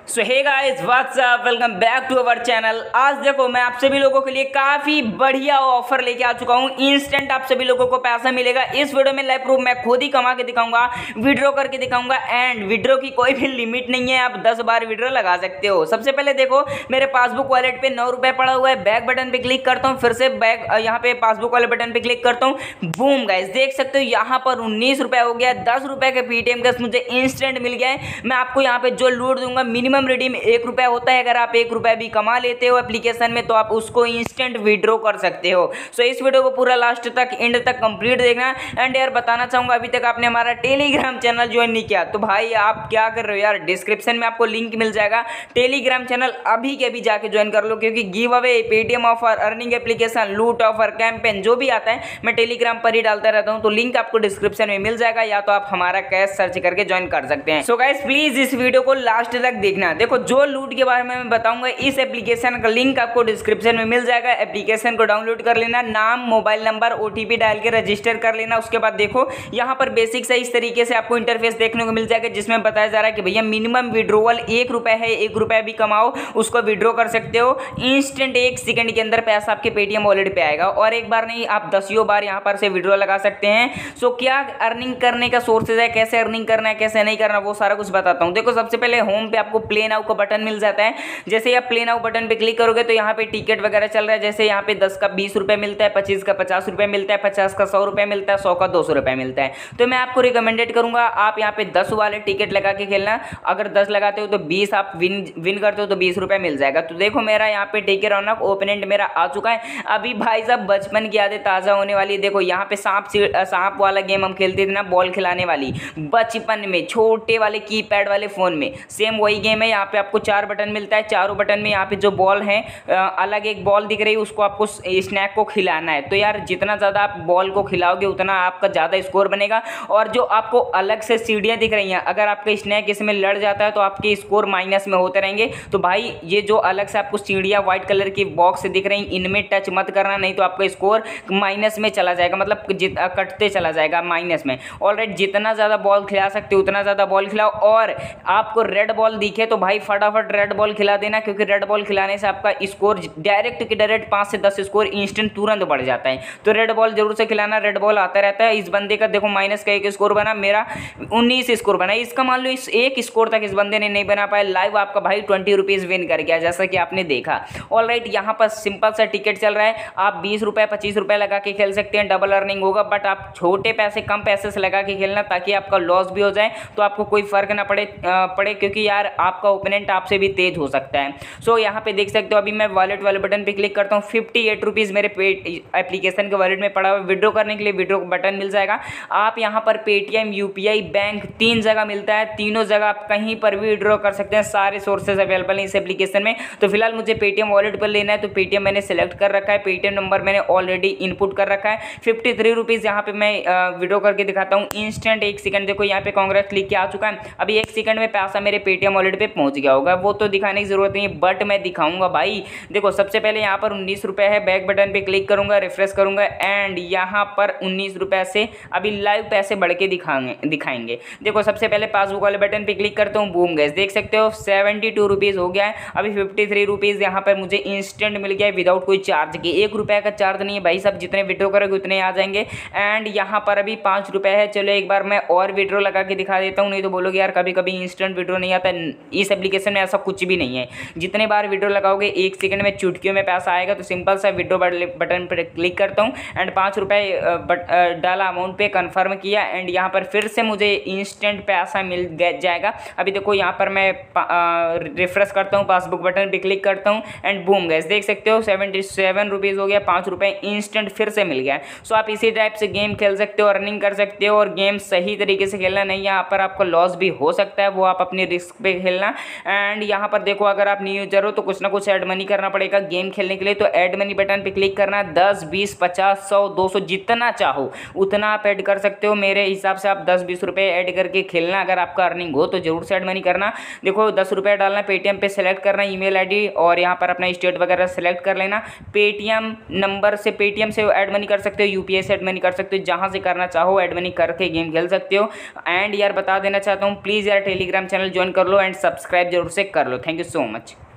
So hey guys what's up, welcome back to our channel. आज देखो मैं आप सभी लोगों के लिए काफी बढ़िया ऑफर लेके आ चुका हूँ। इंस्टेंट आप सभी लोगों को पैसा मिलेगा। इस वीडियो में लाइव प्रूफ मैं खुद ही कमा के दिखाऊंगा, विड्रॉ करके दिखाऊंगा एंड विड्रॉ की कोई भी लिमिट नहीं है, आप 10 बार विड्रॉ लगा सकते हो। सबसे पहले देखो मेरे पासबुक वॉलेट पे 9 रुपए पड़ा हुआ है। बैक बटन पे क्लिक करता हूँ, फिर से बैक यहाँ पे पासबुक वाले बटन पे क्लिक करता हूँ। बूम गाइस, देख सकते हो यहाँ पर 19 रुपए हो गया। 10 रुपए के पेटीएम कैश मुझे इंस्टेंट मिल गया है। मैं आपको यहाँ पे जो लूट दूंगा, मिनिमम रिडीम 1 रुपया होता है। अगर आप 1 रुपया भी कमा लेते हो एप्लीकेशन में तो आप उसको इंस्टेंट विड्रॉ कर सकते हो। सो इस वीडियो को पूरा लास्ट तक एंड तक कंप्लीट देखना। एंड यार बताना चाहूंगा, अभी तक आपने हमारा टेलीग्राम चैनल ज्वाइन नहीं किया तो भाई आप क्या कर रहे हो यार, डिस्क्रिप्शन में आपको लिंक मिल जाएगा। टेलीग्राम चैनल अभी के अभी जाके ज्वाइन कर लो, क्योंकि give away, Paytm offer, earning application, लूट ऑफर, कैंपेन जो भी आता है मैं टेलीग्राम पर ही डालता रहता हूँ। तो लिंक आपको डिस्क्रिप्शन में मिल जाएगा, या तो आप हमारा कैश सर्च करके ज्वाइन कर सकते हैं। सो गाइस प्लीज इस वीडियो को लास्ट तक देखना। देखो जो लूट के बारे में मैं बताऊंगा, इस एप्लीकेशन का लिंक आपको डिस्क्रिप्शन में मिल जाएगा। एप्लीकेशन को डाउनलोड कर लेना, नाम, मोबाइल नंबर, ओटीपी डाल के रजिस्टर कर लेना। उसके बाद देखो यहाँ पर बेसिक से इस तरीके से आपको इंटरफेस देखने को मिल जाएगा, जिसमें बताया जा रहा है कि भैया मिनिमम विड्रोवल 1 रुपया है। 1 रुपया भी कमाओ उसको विड्रॉ कर सकते हो इंस्टेंट। 1 सेकंड के अंदर पैसा आपके पेटीएम वॉलेट पे आएगा, और एक बार नहीं आप 10 बार यहाँ पर से विड्रॉ लगा सकते हैं। सो क्या अर्निंग करने का सोर्सेज है, कैसे अर्निंग करना है, कैसे नहीं करना, वो सारा कुछ बताता हूँ। देखो सबसे पहले होम पे आपको प्ले नाउ का बटन मिल जाता है। जैसे ही आप प्ले नाउ बटन पे क्लिक करोगे तो यहाँ पे टिकट वगैरह चल रहा है। जैसे यहाँ पे 10 का 20 रुपए मिलता है, 25 का 50 रुपए मिलता है, 50 का 100 रुपए मिलता है, 100 का 200 रुपए मिलता है। तो मैं आपको रिकमेंडेड करूंगा आप यहाँ पे 10 वाले टिकट लगा के खेलना। अगर 10 लगाते हो तो 20 आप विन करते हो तो 20 रुपए मिल जाएगा। तो देखो मेरा यहाँ पे टेक रौनक ओपोनेंट मेरा आ चुका है। अभी भाई साहब बचपन की यादें ताज़ा होने वाली। देखो यहाँ पे सांप वाला गेम हम खेलते थे ना, बॉल खिलाने वाली, बचपन में छोटे वाले कीपैड वाले फोन में सेम वही गेम है। यहाँ पे आपको 4 बटन मिलता है। चारों बटन में यहाँ पे जो बॉल है, अलग एक बॉल दिख रही है, उसको आपको स्नैक को खिलाना है। तो यार जितना ज़्यादा आप बॉल को खिलाओगे उतना आपका ज़्यादा स्कोर बनेगा। और जो आपको अलग से सीढ़ियाँ दिख रही हैं, अगर आपका स्नैक इसमें लड़ जाता है तो आपके स्कोर माइनस में होते रहेंगे। तो भाई ये जो अलग से आपको सीढ़ियाँ व्हाइट कलर की बॉक्स दिख रही हैं, इनमें टच मत करना, नहीं तो आपका स्कोर माइनस में चला जाएगा, मतलब कटते चला जाएगा माइनस में। ऑलराइट, जितना ज़्यादा बॉल खिला सकते हो उतना ज़्यादा बॉल खिलाओ। और आपको रेड बॉल दिखे तो भाई फटाफट रेड बॉल खिला देना, क्योंकि रेड बॉल खिलाने से आपका स्कोर डायरेक्ट 5 से 10 स्कोर इंस्टेंट तुरंत बढ़ जाता है। तो रेड बॉल जरूर से खिलाना, रेड बॉल आता रहता है। इस बंदे का देखो माइनस का 1 स्कोर बना, मेरा 19 स्कोर बना। इसका मान लो इस 1 स्कोर तक इस बंदे ने नहीं बना पाया। लाइव आपका भाई 20 रुपीज़ विन कर गया, जैसा कि आपने देखा। ऑलराइट, यहाँ पर सिंपल सा टिकट चल रहा है। आप 20 रुपये 25 रुपये लगा के खेल सकते हैं, डबल अर्निंग होगा। बट आप छोटे पैसे, कम पैसे से लगा के खेलना, ताकि आपका लॉस भी हो जाए तो आपको कोई फर्क ना पड़े, क्योंकि यार आपका ओपोनेंट आपसे भी तेज हो सकता है। सो यहाँ पे देख सकते हो, अभी मैं वॉलेट वाले बटन पे क्लिक करता हूँ। 58 रुपीज़ मेरे एप्लीकेशन के वॉलेट में पड़ा हुआ है। विड्रॉ करने के लिए विड्रॉ बटन मिल जाएगा। आप यहाँ पर पेटीएम, यूपीआई, बैंक 3 जगह मिलता है। तीनों जगह आप कहीं पर भी विड्रॉ कर सकते हैं। सारे सोर्सेज अवेलेबल हैं इस एप्लीकेशन में। तो फिलहाल मुझे पेटीएम वॉलेट पर लेना है, तो पेटीएम मैंने सेलेक्ट कर रखा है। पेटीएम नंबर मैंने ऑलरेडी इनपुट कर रखा है। 53 रुपीज़ यहाँ पे मैं विड्रॉ करके दिखाता हूँ इंस्टेंट। 1 सेकंड, देखो यहाँ पे कांग्रेस लिख के आ चुका है। अभी 1 सेकंड में पैसा मेरे पेटीएम वॉलेट पे पहुँच गया होगा। वो तो दिखाने की जरूरत नहीं है, बट मैं दिखाऊंगा भाई। देखो सबसे पहले यहाँ पर 19 रुपये है। बैक बटन पे क्लिक करूंगा, रिफ्रेश करूंगा एंड यहाँ पर 19 रुपये से अभी लाइव पैसे बढ़ के दिखाएंगे। देखो सबसे पहले पासबुक वाले बटन पे क्लिक करता हूँ। बूम गैस, देख सकते हो 72 रुपीज़ हो गया है। अभी 53 रुपीज़ यहाँ पर मुझे इंस्टेंट मिल गया है, विदाउट कोई चार्ज के। 1 रुपये का चार्ज नहीं है भाई साहब, जितने विड्रॉ करोगे उतने आ जाएंगे। एंड यहाँ पर अभी 5 रुपये है। चलो एक बार मैं और विड्रॉ लगा के दिखा देता हूँ, नहीं तो बोलोगे यार कभी कभी इंस्टेंट विड्रॉ नहीं आता। इस एप्लीकेशन में ऐसा कुछ भी नहीं है। जितने बार विड्रॉ लगाओगे 1 सेकंड में चुटकियों में पैसा आएगा। तो सिंपल सा विड्रॉ बटन पर क्लिक करता हूँ एंड 5 रुपये डाला, अमाउंट पे कंफर्म किया एंड यहाँ पर फिर से मुझे इंस्टेंट पैसा मिल जाएगा। अभी देखो यहाँ पर मैं रिफ्रेश करता हूँ, पासबुक बटन पे क्लिक करता हूँ एंड बूम गैस, देख सकते हो 77 रुपीज़ हो गया। 5 रुपये इंस्टेंट फिर से मिल गया। सो आप इसी टाइप से गेम खेल सकते हो, अर्निंग कर सकते हो। और गेम सही तरीके से खेलना, नहीं यहाँ पर आपको लॉस भी हो सकता है, वो आप अपनी रिस्क पे खेलना। एंड यहाँ पर देखो अगर आप न्यू यूजर हो तो कुछ ना कुछ ऐड मनी करना पड़ेगा गेम खेलने के लिए। तो ऐड मनी बटन पे क्लिक करना, 10 20 50 100 200 जितना चाहो उतना आप ऐड कर सकते हो। मेरे हिसाब से आप 10 20 रुपये ऐड करके खेलना। अगर आपका अर्निंग हो तो जरूर से ऐड मनी करना। देखो 10 रुपये डालना, पेटीएम पे सेलेक्ट करना ईमेल आईडी और यहाँ पर अपना स्टेट वगैरह सेलेक्ट कर लेना। पेटीएम नंबर से, पेटीएम से ऐड मनी कर सकते हो, यूपीआई से ऐड मनी कर सकते हो, जहाँ से करना चाहो ऐड मनी करके गेम खेल सकते हो। एंड यार बता देना चाहता हूँ, प्लीज़ यार टेलीग्राम चैनल ज्वाइन कर लो एंड सब्सक्राइब जरूर से कर लो। Thank you so much.